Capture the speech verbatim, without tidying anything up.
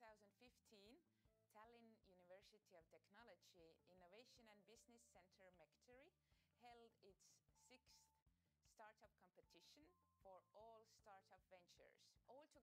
thousand fifteen, Tallinn University of Technology Innovation and Business Center Mektori held its sixth startup competition for all startup ventures. Altogether,